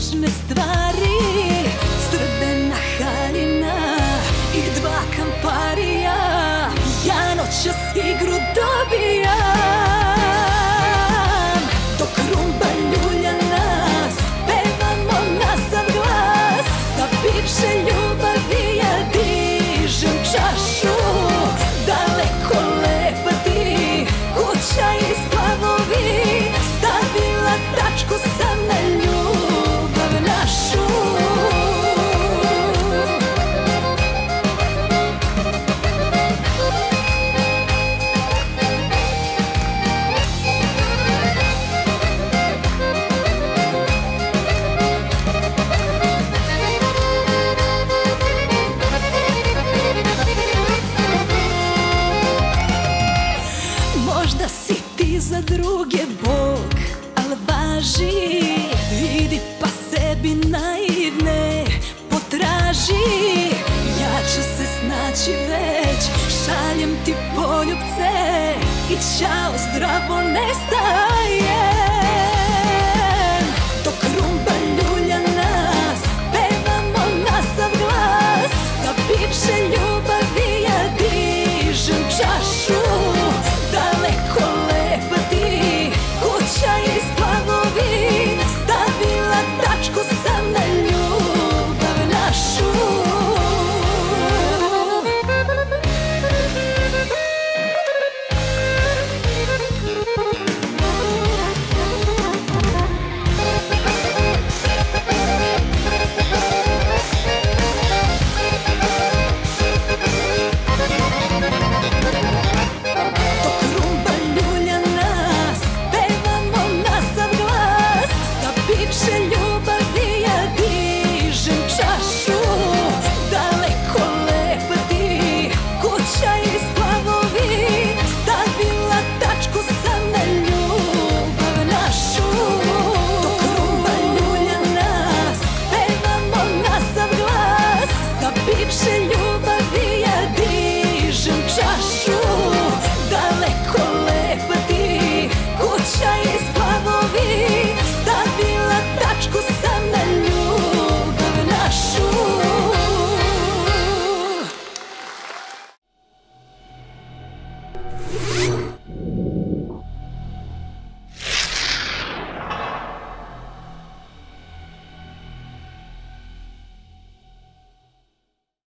obične stvari. Crvena haljina i dva kamparija, ja noćas igru dobijam. Dok rumba ljulja nas, pevamo na sam glas. Za bivše ljubavi ja dižem čašu. Daleko lepa ti, kuća i splavovi, stavila tačku sam na ljubav našu. Možda si ti za druge Bog, al važi, idi pa sebi naivne potraži. Ja ću se snaći već, šaljem ti poljubce i ćao, zdravo, ne staj.